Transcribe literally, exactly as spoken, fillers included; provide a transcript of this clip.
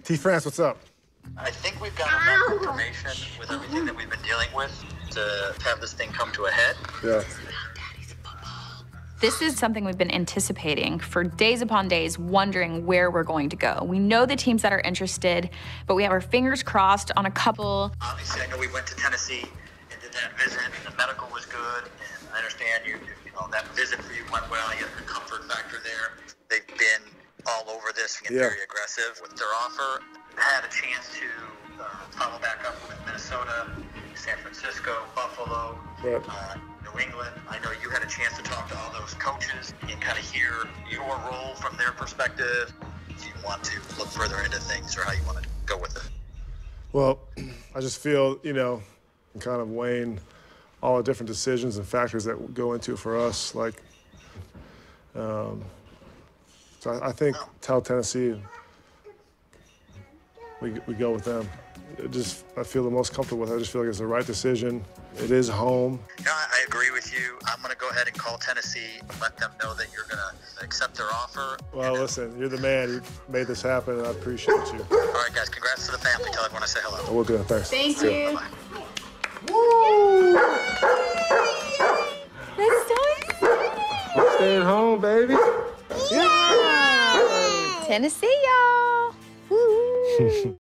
T. France, what's up? I think we've got enough information with everything that we've been dealing with to have this thing come to a head. Yeah. This is something we've been anticipating for days upon days, wondering where we're going to go. We know the teams that are interested, but we have our fingers crossed on a couple. Obviously, I know we went to Tennessee and did that visit, and the medical was good, and I understand you, you know, that visit for you went well. You had the comfort factor there. They've been all over this and yeah. very aggressive with their offer. Had a chance to uh, follow back up with Minnesota, San Francisco, Buffalo, Right. uh, New England. I know you had a chance to talk to all those coaches and kind of hear your role from their perspective. If you want to look further into things or how you want to go with it. Well, I just feel, you know, I'm kind of weighing all the different decisions and factors that go into for us. Like, um, so I, I think tell Tennessee we we go with them. It just I feel the most comfortable with it. I just feel like it's the right decision. It is home. No, I agree with you. I'm going to go ahead and call Tennessee and let them know that you're going to accept their offer. Well, listen, you're the man. You mmade this happen, and I appreciate you. All right, guys. Congrats to the family. Tell everyone I say hello. I will do it. Thanks. Thank See you. Bye-bye. Woo! That's so I'm staying home, baby. Yeah! Tennessee, y'all. Woo.